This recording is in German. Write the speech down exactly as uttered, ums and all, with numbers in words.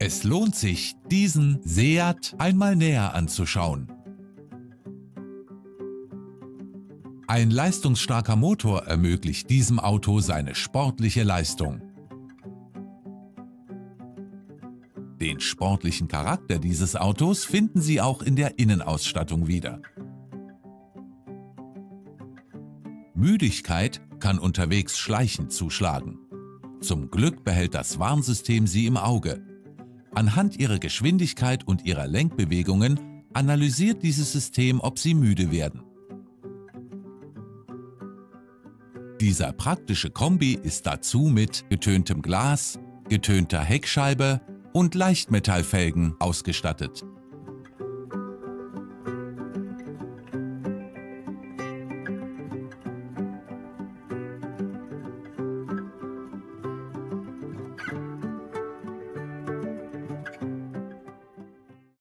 Es lohnt sich, diesen Seat einmal näher anzuschauen. Ein leistungsstarker Motor ermöglicht diesem Auto seine sportliche Leistung. Den sportlichen Charakter dieses Autos finden Sie auch in der Innenausstattung wieder. Müdigkeit kann unterwegs schleichend zuschlagen. Zum Glück behält das Warnsystem Sie im Auge. Anhand Ihrer Geschwindigkeit und Ihrer Lenkbewegungen analysiert dieses System, ob Sie müde werden. Dieser praktische Kombi ist dazu mit getöntem Glas, getönter Heckscheibe und Leichtmetallfelgen ausgestattet.